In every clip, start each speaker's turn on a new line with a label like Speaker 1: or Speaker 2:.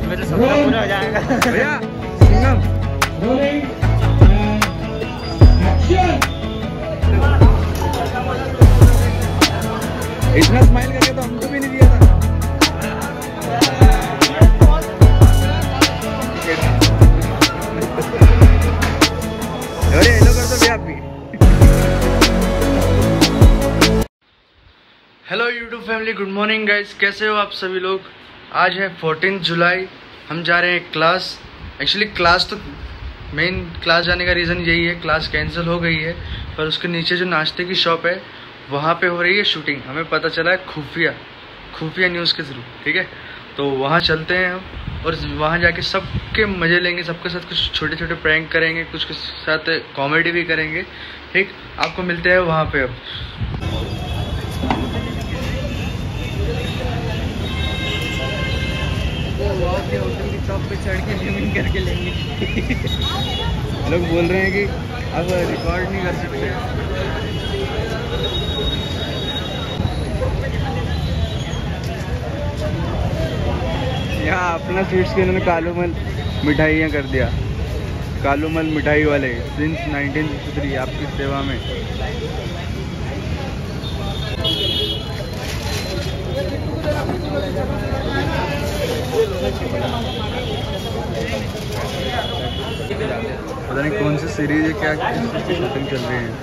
Speaker 1: मेरे सपना पूरा हो जाएगा
Speaker 2: भैया। सिंगम इतना स्माइल करके तो हमको भी नहीं दिया था। अरे हेलो कर दो भैया आप भी। Hello YouTube family, good morning guys, कैसे हो आप सभी लोग। आज है 14 जुलाई, हम जा रहे हैं क्लास। एक्चुअली क्लास तो मेन क्लास जाने का रीज़न यही है, क्लास कैंसिल हो गई है, पर उसके नीचे जो नाश्ते की शॉप है वहाँ पे हो रही है शूटिंग। हमें पता चला है खुफिया न्यूज़ के थ्रू, ठीक है। तो वहाँ चलते हैं हम और वहाँ जाके सबके मज़े लेंगे, सबके साथ कुछ छोटे छोटे प्रैंक करेंगे, कुछ के साथ कॉमेडी भी करेंगे, ठीक। आपको मिलते हैं वहाँ पे अब। होटल की टॉप पे चढ़ के गेमिंग करके लेंगे। लोग बोल रहे हैं कि अब रिकॉर्ड नहीं कर सकते। यहाँ अपना स्वीट्स के इन्होंने कालूमल मिठाइयाँ कर दिया। कालूमल मिठाई वाले सिंस 1963 आपकी सेवा में। पता नहीं कौन सी सीरीज है, क्या शूटिंग चल रही है।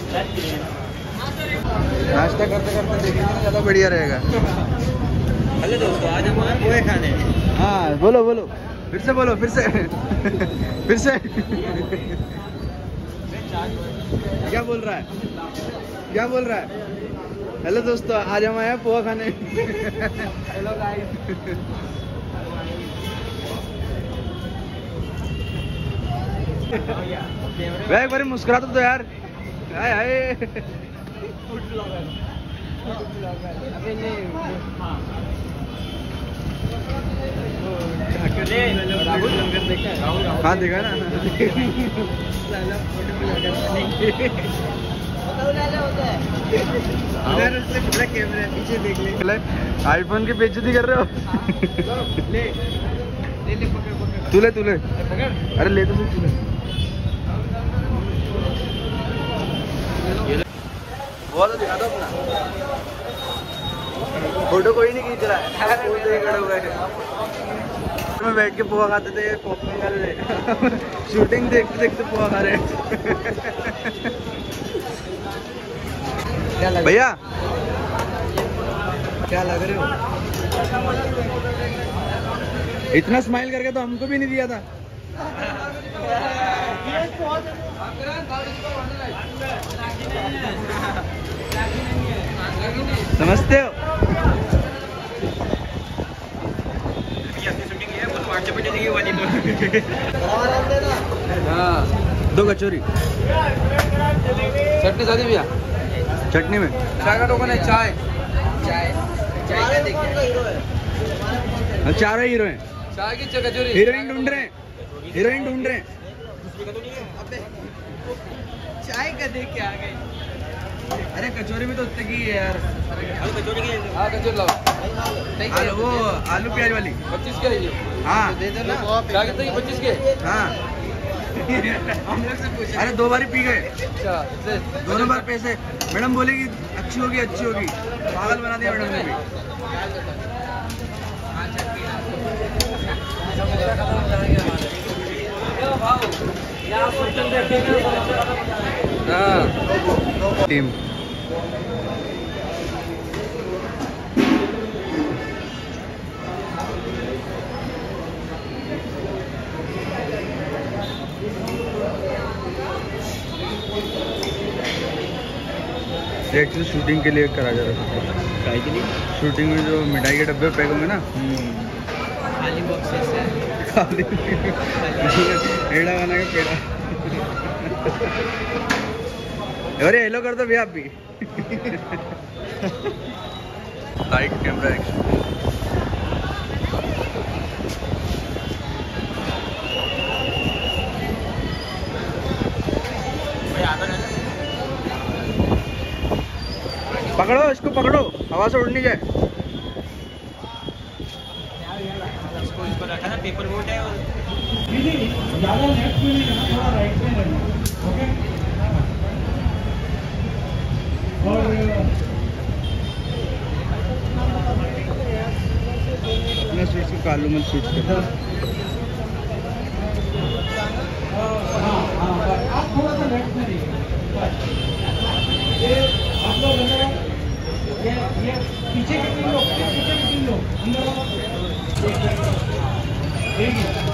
Speaker 2: नाश्ता करते करते देखने में ज़्यादा बढ़िया रहेगा।
Speaker 1: हेलो दोस्तों, आज हम आए पोहे खाने।
Speaker 2: हाँ बोलो बोलो, फिर से बोलो, फिर से फिर से। क्या बोल रहा है, क्या बोल रहा है। हेलो दोस्तों, आज हम आए हैं पोहा खाने। Hello guys. भाई एक बार मुस्कुरा तो यार। हाय हाय। हाँ देखा ना। कैमरे पीछे देख ले। आईफोन की बेइज्जती कर रहे हो। ले तू ले। अरे ले तो तू। बहुत दिखा दो अपना फोटो, कोई नहीं खींच रहा है। में बैठ के पोहा खाते थे, पॉपकॉर्न खा रहे थे। शूटिंग देखते देखते पोहा खा रहे। भैया क्या लग रहे हो। इतना स्माइल करके तो हमको भी नहीं दिया था। समझते हो। हाँ 2 कचौरी चटनी सादी भैया। चटनी में चाय का टोकन है। चाय चारों हीरो हैं। चाय की कचौरी। हीरोइन ढूंढ रहे हैं। चाय का देख के आ गए। अरे कचौरी में तो उतने की है यार। कचौरी की। हाँ कचौरी लाओ। वो आलू प्याज वाली 25 के है। हाँ दे दो ना। क्या कहते हैं 25 के। हाँ अरे 2 बार ही पी गए। अच्छा दोनों बार पैसे। मैडम बोलेगी अच्छी होगी। पागल बना दिया मैडम ने भी। टीम एक्चुअली शूटिंग के लिए करा जा रहा था। के लिए शूटिंग में जो मिठाई के डब्बे पैक होंगे ना,
Speaker 1: खाली बॉक्सेस है।
Speaker 2: खाली पेड़ा बना के पेड़ा। अरे हेलो कर दो भैया आप भी। Light camera action. पकड़ो इसको, पकड़ो हवा से उड़ नहीं जाए।
Speaker 1: इसको रखा ना पेपर रूट है
Speaker 3: ज़्यादा लेफ्ट में नहीं रहना, थोड़ा राइट में रहना। ओके। और
Speaker 2: अपना स्वीट्स को कालू मत स्वीट्स कर।
Speaker 3: हाँ, आप थोड़ा सा लेफ्ट में रहिए। ये आप लोग अंदर आओ। ये पीछे के 3 लोग, पीछे के 3 लोग अंदर आओ। एक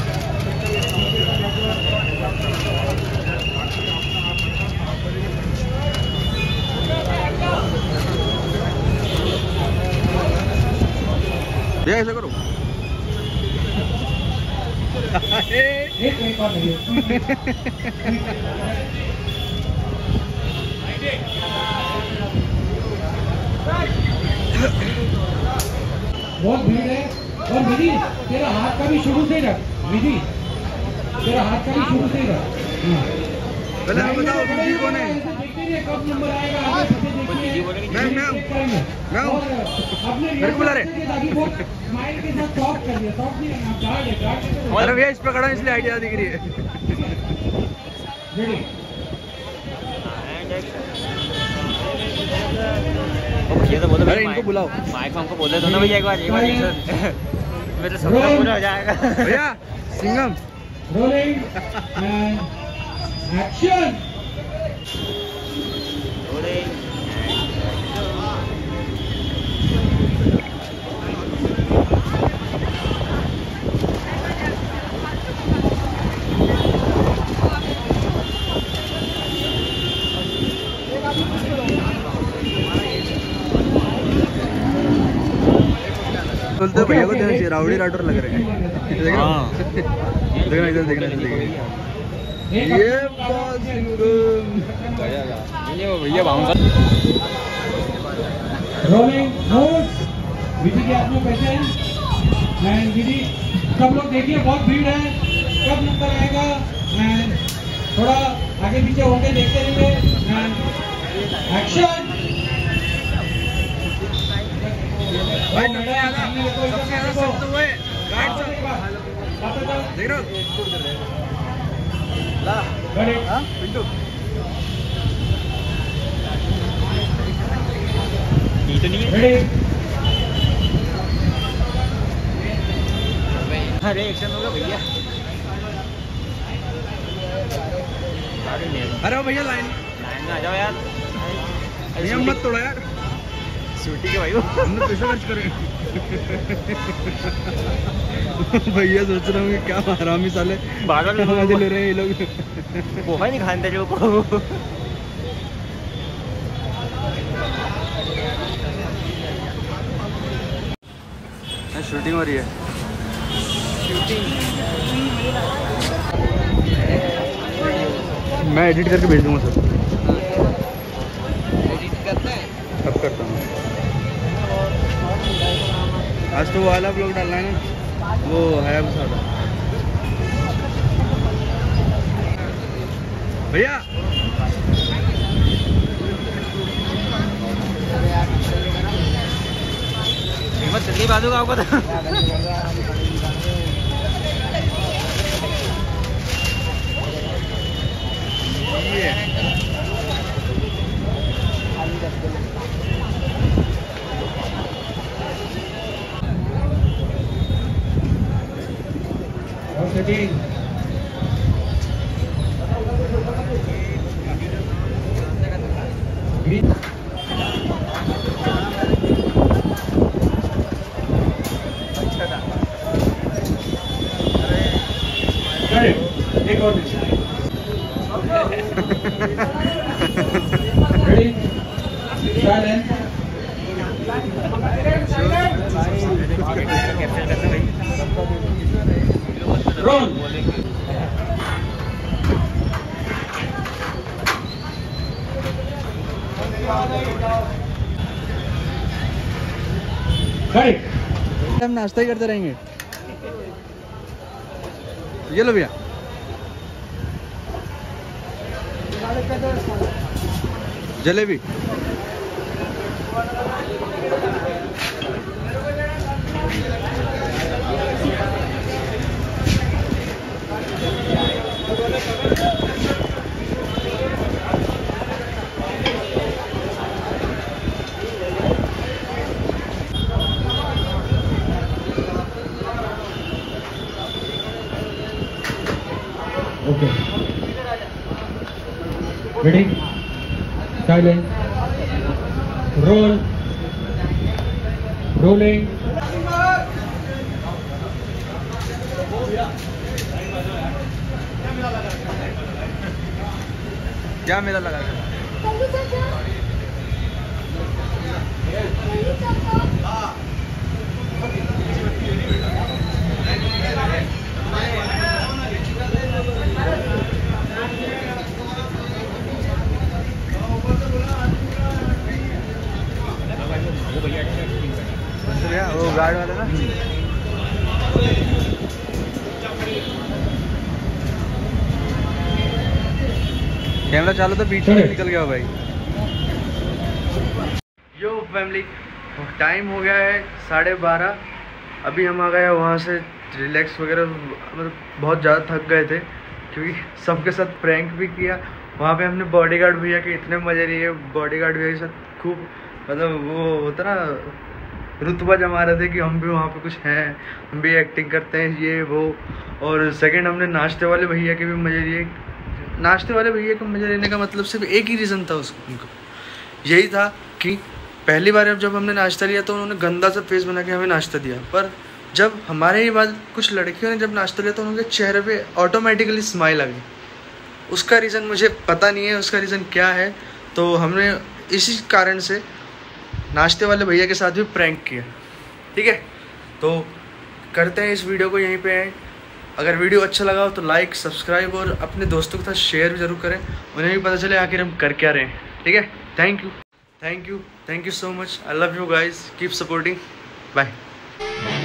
Speaker 2: भैया ऐसा करो।
Speaker 3: एक बार नहीं बहुत भीड़ है। और विधि तेरा हाथ का भी शुरू से ही रख। विधि तेरा हाथ का भी शुरू से ही रख।
Speaker 2: पहले हमें बताओ विधि कौन है?
Speaker 3: देखते रहिए कब नंबर आएगा, आगे पीछे देखिए।
Speaker 2: मैं
Speaker 3: और अपने
Speaker 2: मेरे को बुला रहे।
Speaker 3: ताकि वो स्माइल के साथ टॉक कर दिया। टॉक नहीं करना, गार्ड है, गार्ड है।
Speaker 2: अरे भैया इस पर खड़ा हूं, इसलिए आइडिया दिख रही है।
Speaker 3: रेडी।
Speaker 1: ये तो बोलो
Speaker 2: अरे इनको बुलाओ।
Speaker 1: माइक हमको बोले दो ना भैया एक बार मेरे सपना पूरा हो जाएगा।
Speaker 2: भैया सिंघम
Speaker 3: रोलिंग एंड एक्शन।
Speaker 2: बोलते हैं भैया को देना चाहिए, राउडी राठौर लग रहे हैं। देखना इधर, देखना ये बॉस
Speaker 1: ये वो भैया बाउंसर
Speaker 3: रोलिंग मूव। विधि के हाथ में पैसे हैं एंड विधि सब लोग देखिए बहुत भीड़ है, कब नंबर आएगा एंड थोड़ा आगे पीछे होके देखते रहिए एंड एक्शन।
Speaker 2: भाई सबसे ज्यादा सब तो वो है गाइड सब। देख रहे हो? हाँ पिंटू
Speaker 1: ये तो नहीं है। अरे एक्शन होगा भैया।
Speaker 2: अरे वो भैया लाइन
Speaker 1: लाइन में आ जाओ यार।
Speaker 2: नियम मत तोड़ो यार।
Speaker 1: शूटिंग है भाई वो।
Speaker 2: हमने पैसा खर्च करें। भैया सोच रहा हूँ कि क्या हरामी साले
Speaker 1: बादल
Speaker 2: मजे ले रहे हैं ये लोग।
Speaker 1: पोहा नहीं खाते जो को।
Speaker 2: शूटिंग हो रही है। मैं एडिट करके भेज दूंगा सर।
Speaker 1: एडिट करना है?
Speaker 2: अब करता हूँ। आज तो वो वाला ब्लॉग डालना है ना, वो है वो सारा। भैया
Speaker 1: मैं जल्दी बाजूगा आपको तो।
Speaker 3: एक और रेडी साइलेंट रोल
Speaker 2: हम नाश्ता ही करते रहेंगे। ये लो भैया। Jalebi
Speaker 3: okay ready silence roll rolling
Speaker 2: क्या मेला लगा वो गार्ड वाला ना कैमरा चालू तो बीच में निकल गया भाई। यो फैमिली टाइम हो गया है 12:30। अभी हम आ गए वहाँ से रिलैक्स वगैरह, मतलब बहुत ज़्यादा थक गए थे क्योंकि सबके साथ प्रैंक भी किया। वहाँ पे हमने बॉडीगार्ड भैया के इतने मज़े लिए, बॉडीगार्ड भैया के साथ खूब, मतलब वो होता ना रुतबा जमा रहे थे कि हम भी वहाँ पे कुछ हैं, हम भी एक्टिंग करते हैं ये वो। और सेकंड हमने नाश्ते वाले भैया के भी मज़े लिए। नाश्ते वाले भैया को मज़े लेने का मतलब सिर्फ एक ही रीज़न था उनको, यही था कि पहली बार जब हमने नाश्ता लिया तो उन्होंने गंदा सा फेस बना के हमें नाश्ता दिया, पर जब हमारे ही बाद कुछ लड़कियों ने जब नाश्ता लिया तो उनके चेहरे पे ऑटोमेटिकली स्माइल आ गई। उसका रीज़न मुझे पता नहीं है, उसका रीज़न क्या है। तो हमने इसी कारण से नाश्ते वाले भैया के साथ भी प्रैंक किया। ठीक है, तो करते हैं इस वीडियो को यहीं पे एंड। अगर वीडियो अच्छा लगा हो तो लाइक सब्सक्राइब और अपने दोस्तों के साथ शेयर भी ज़रूर करें, उन्हें भी पता चले आखिर हम कर क्या रहे हैं। ठीक है, thank you so much, I love you guys, keep supporting, bye.